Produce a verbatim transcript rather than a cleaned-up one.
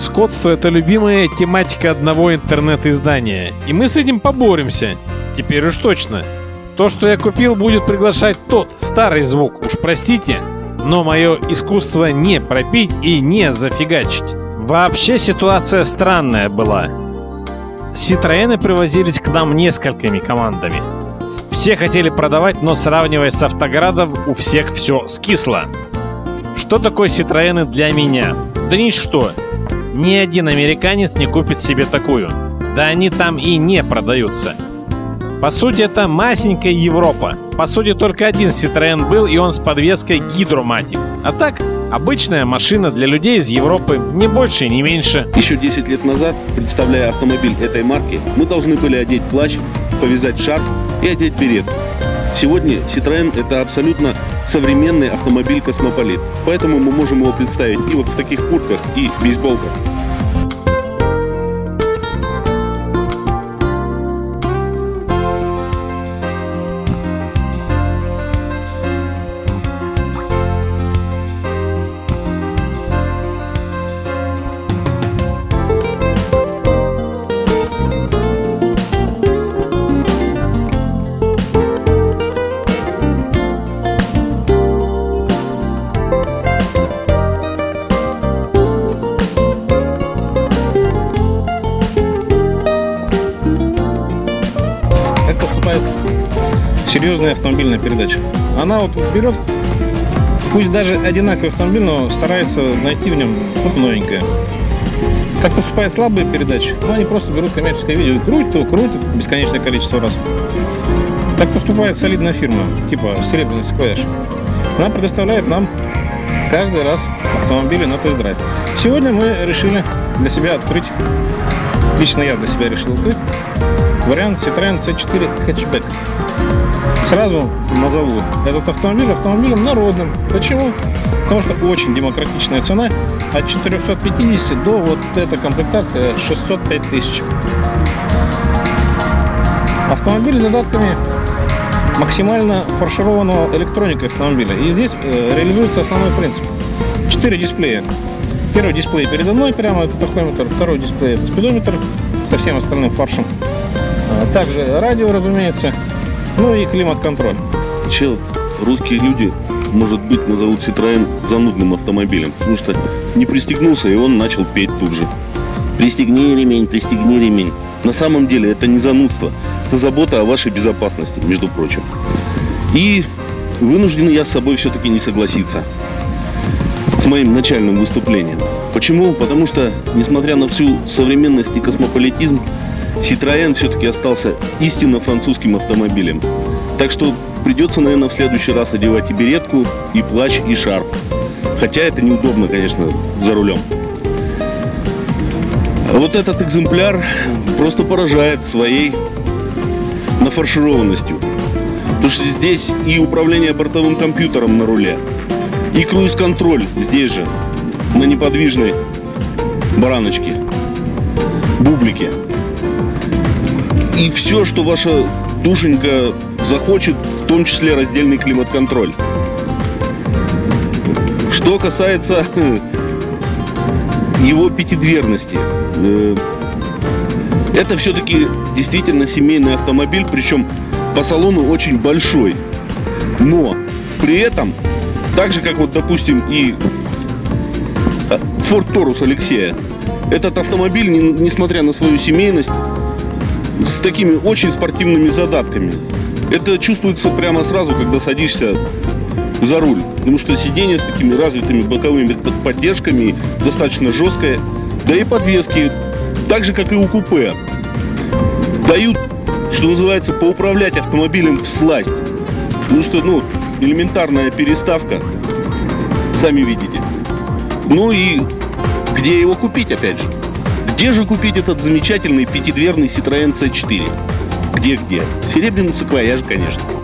скотство — это любимая тематика одного интернет-издания. И мы с этим поборемся. Теперь уж точно. То, что я купил, будет приглашать тот старый звук. Уж простите, но мое искусство не пропить и не зафигачить. Вообще ситуация странная была. Ситроены привозились к нам несколькими командами. Все хотели продавать, но сравнивая с Автоградом, у всех все скисло. Что такое Ситроены для меня? Да ничто. Ни один американец не купит себе такую. Да они там и не продаются. По сути, это масенькая Европа. По сути, только один Ситроен был, и он с подвеской Гидроматик. А так, обычная машина для людей из Европы, не больше и не меньше. Еще десять лет назад, представляя автомобиль этой марки, мы должны были одеть плащ, повязать шарф и одеть берет. Сегодня Citroën — это абсолютно современный автомобиль-космополит. Поэтому мы можем его представить и вот в таких куртках, и бейсболках. Серьезная автомобильная передача. Она вот берет, пусть даже одинаковый автомобиль, но старается найти в нем что-то новенькое. Так поступают слабые передачи, но они просто берут коммерческое видео и крутят его, крутят бесконечное количество раз. Так поступает солидная фирма, типа Серебряный Саквояж. Она предоставляет нам каждый раз автомобили на тест-драйв. Сегодня мы решили для себя открыть, лично я для себя решил открыть, вариант Citroën си четыре хэтчбэк. Сразу назову этот автомобиль автомобилем народным. Почему? Потому что очень демократичная цена, от четырёхсот пятидесяти до вот эта комплектация шестьсот пять тысяч. Автомобиль с задатками максимально фаршированного электроникой автомобиля. И здесь э, реализуется основной принцип. Четыре дисплея. Первый дисплей передо мной прямо, это тахометр. Второй дисплей — это спидометр со всем остальным фаршем. А также радио, разумеется. Ну и климат-контроль. Чел, русские люди, может быть, назовут Citroën занудным автомобилем, потому что не пристегнулся, и он начал петь тут же. Пристегни ремень, пристегни ремень. На самом деле это не занудство, это забота о вашей безопасности, между прочим. И вынужден я с собой все-таки не согласиться с моим начальным выступлением. Почему? Потому что, несмотря на всю современность и космополитизм, Citroën все-таки остался истинно французским автомобилем. Так что придется, наверное, в следующий раз одевать и беретку, и плащ, и шарф. Хотя это неудобно, конечно, за рулем. А вот этот экземпляр просто поражает своей нафаршированностью. Потому что здесь и управление бортовым компьютером на руле, и круиз-контроль здесь же, на неподвижной бараночке, бублике. И все, что ваша душенька захочет, в том числе раздельный климат-контроль. Что касается его пятидверности, это все-таки действительно семейный автомобиль, причем по салону очень большой. Но при этом, так же как вот, допустим, и Ford Taurus Алексея, этот автомобиль, несмотря на свою семейность, с такими очень спортивными задатками. Это чувствуется прямо сразу, когда садишься за руль. Потому что сиденье с такими развитыми боковыми поддержками достаточно жесткое. Да и подвески, так же как и у купе, дают, что называется, поуправлять автомобилем всласть. Потому что, ну, элементарная переставка, сами видите. Ну и где его купить, опять же? Где же купить этот замечательный пятидверный Citroën си четыре? Где-где? В Серебряном Саквояже, конечно.